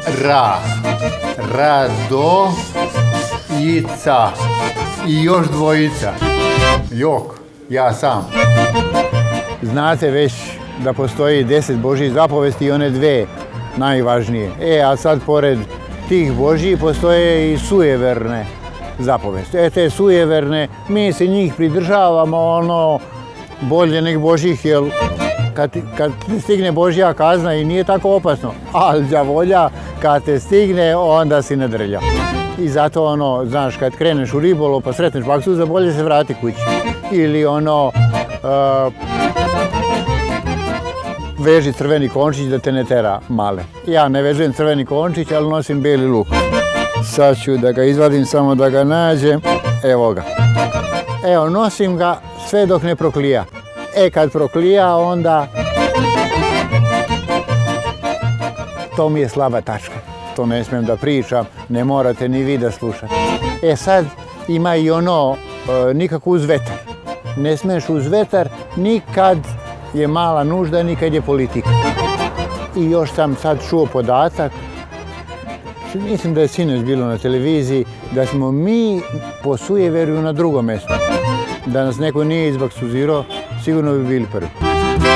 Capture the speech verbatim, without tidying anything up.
Ra. Radojica. I još dvojica. Jok, ja sam. Znate već da postoji deset Božjih zapovesti i one dve najvažnije. E, a sad pored tih Božjih postoje i sujeverne zapovesti. E, te sujeverne, mi se njih pridržavamo ono bolje nek Božjih, jer kad, kad stigne Božja kazna i nije tako opasno, ali đavolja kad te stigne, onda si nadrlja. I zato ono, znaš, kad kreneš u ribolov pa sretneš baksuza, bolje se vrati kući. Ili ono, uh, veži crveni končić da te ne tera male. Ja ne vežem crveni končić, ali nosim bijeli luk. Sad ću da ga izvadim, samo da ga nađem. Evo ga. Evo, nosim ga sve dok ne proklija. E, kad proklija, onda to mi je slaba tačka. To ne smijem da pričam, ne morate ni vi da slušate. E sad ima i ono, e, nikako uz vetar. Ne smiješ uz vetar nikad je mala nužda, nikad je politika. I još sam sad čuo podatak, mislim da je sinoć bilo na televiziji, da smo mi po sujeverju na drugom mjestu. Da nas neko nije izbaksuzirao, sigurno bi bili prvi.